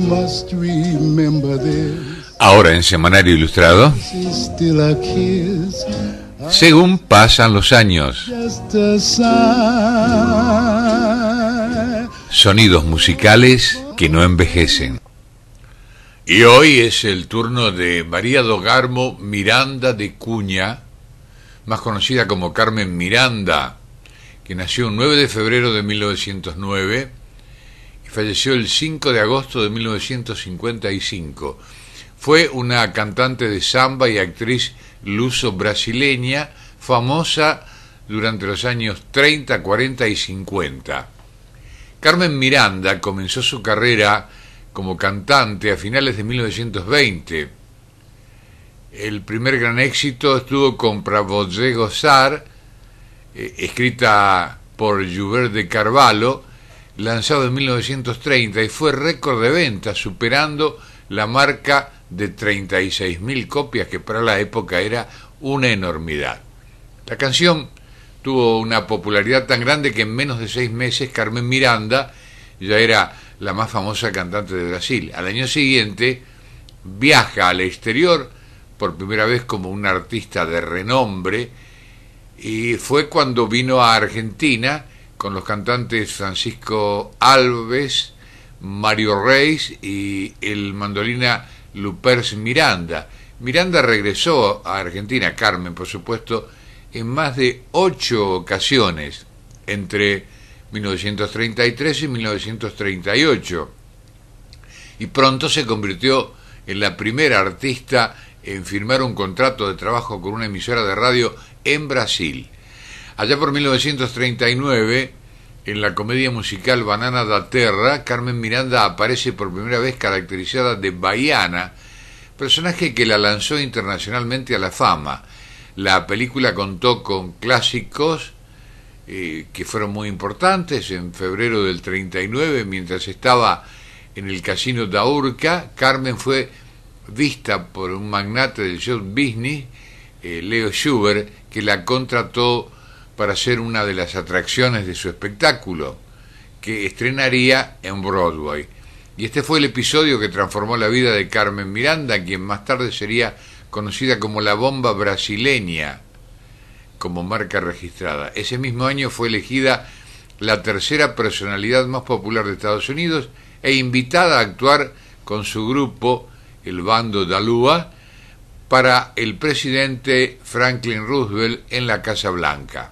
Ahora en Semanario Ilustrado, según pasan los años, sonidos musicales que no envejecen. Y hoy es el turno de María do Carmo Miranda de Cunha, más conocida como Carmen Miranda, que nació el 9 de febrero de 1909 y falleció el 5 de agosto de 1955. Fue una cantante de samba y actriz luso-brasileña, famosa durante los años 30, 40 y 50. Carmen Miranda comenzó su carrera como cantante a finales de 1920. El primer gran éxito estuvo con Pra Você Gozar, escrita por Gilberto de Carvalho, lanzado en 1930 y fue récord de ventas, superando la marca de 36.000 copias, que para la época era una enormidad. La canción tuvo una popularidad tan grande que en menos de 6 meses Carmen Miranda ya era la más famosa cantante de Brasil. Al año siguiente viaja al exterior por primera vez como una artista de renombre, y fue cuando vino a Argentina con los cantantes Francisco Alves, Mario Reis y el mandolina Lupers Miranda. Miranda regresó a Argentina, Carmen por supuesto, en más de 8 ocasiones entre 1933 y 1938, y pronto se convirtió en la primera artista en firmar un contrato de trabajo con una emisora de radio en Brasil. Allá por 1939, en la comedia musical Banana da Terra, Carmen Miranda aparece por primera vez caracterizada de baiana, personaje que la lanzó internacionalmente a la fama. La película contó con clásicos que fueron muy importantes. En febrero del 39, mientras estaba en el casino da Urca, Carmen fue vista por un magnate del show business, Leo Schubert, que la contrató para ser una de las atracciones de su espectáculo, que estrenaría en Broadway. Y este fue el episodio que transformó la vida de Carmen Miranda, quien más tarde sería conocida como la bomba brasileña, como marca registrada. Ese mismo año fue elegida la tercera personalidad más popular de Estados Unidos e invitada a actuar con su grupo, el Bando da Lua, para el presidente Franklin Roosevelt en la Casa Blanca.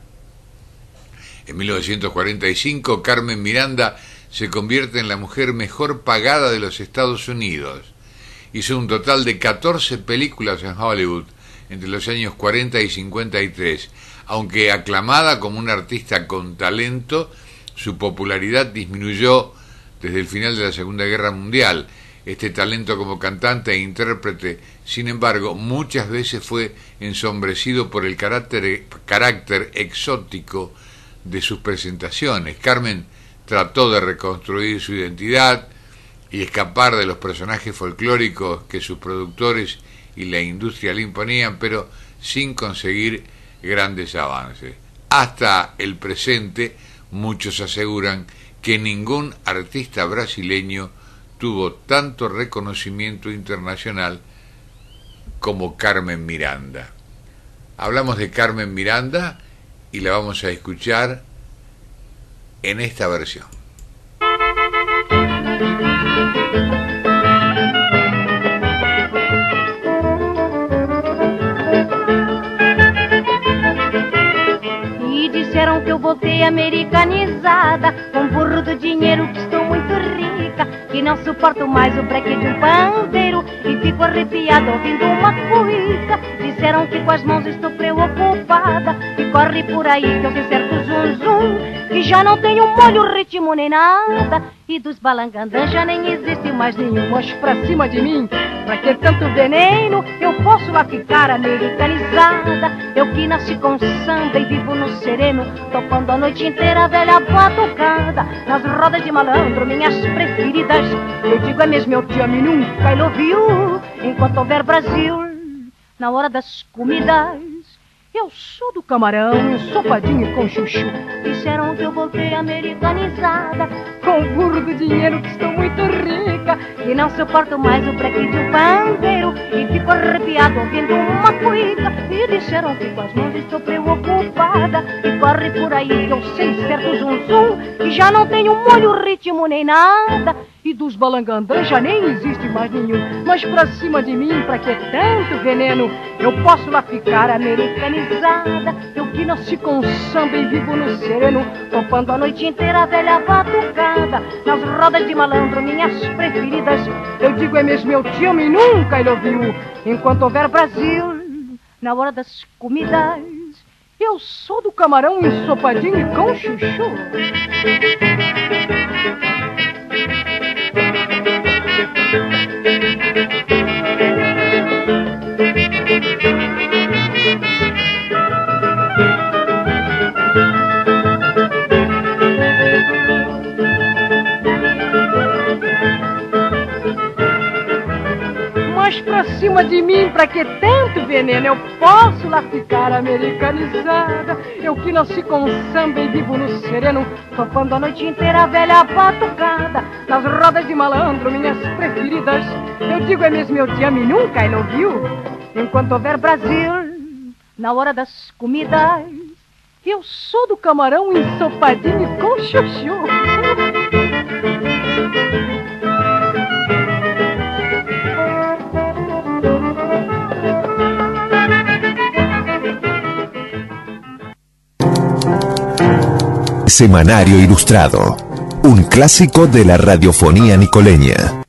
En 1945, Carmen Miranda se convierte en la mujer mejor pagada de los Estados Unidos. Hizo un total de 14 películas en Hollywood entre los años 40 y 53. Aunque aclamada como una artista con talento, su popularidad disminuyó desde el final de la Segunda Guerra Mundial. Este talento como cantante e intérprete, sin embargo, muchas veces fue ensombrecido por el carácter exótico de sus presentaciones. Carmen trató de reconstruir su identidad y escapar de los personajes folclóricos que sus productores y la industria le imponían, pero sin conseguir grandes avances. Hasta el presente, muchos aseguran que ningún artista brasileño tuvo tanto reconocimiento internacional como Carmen Miranda. Hablamos de Carmen Miranda y la vamos a escuchar en esta versión. E disseram que eu voltei americanizada, com burro do dinheiro, que estou muito rica, que não suporto mais o breque de um pandeiro e fico arrepiada ouvindo uma cuíca. Disseram que com as mãos estou preocupada, que corre por aí que eu sei certo zum zum, que já não tenho molho, ritmo nem nada, e dos balangandãs já nem existe mais nenhum. Mas pra cima de mim, pra que tanto veneno? Eu posso lá ficar americanizada, eu que nasci com samba e vivo no sereno, tocando a noite inteira a velha batucada, nas rodas de malandro, minhas preferidas. Eu digo é mesmo, eu te amo e nunca I love you, enquanto houver Brasil na hora das comidas. Eu sou do camarão, ensopadinho com chuchu. Disseram que eu voltei americanizada, com burro do dinheiro, que estou muito rica, que não suporto mais o breque de um pandeiro e fico arrepiado ouvindo uma cuíca. E disseram que com as mãos estou preocupada e corre por aí que eu sei certo zum-zum, que já não tenho molho, ritmo nem nada. E dos balangandãs já nem existe mais nenhum. Mas pra cima de mim, pra que tanto veneno? Eu posso lá ficar americanizada, eu que nasci com samba e vivo no sereno, topando a noite inteira a velha batucada, nas rodas de malandro, minhas preferidas. Eu digo é mesmo, eu te amo e nunca ele ouviu. Enquanto houver Brasil, na hora das comidas, eu sou do camarão ensopadinho e com chuchu. Mas pra cima de mim, pra que tanto veneno? Eu posso lá ficar americanizada, eu que nasci com samba e vivo no sereno, topando a noite inteira a velha batucada, nas rodas de malandro, minhas preferidas. Eu digo é mesmo, eu te amo e nunca ele ouviu. Enquanto houver Brasil, na hora das comidas, eu sou do camarão ensopadinho com chuchu. Semanario Ilustrado, un clásico de la radiofonía nicoleña.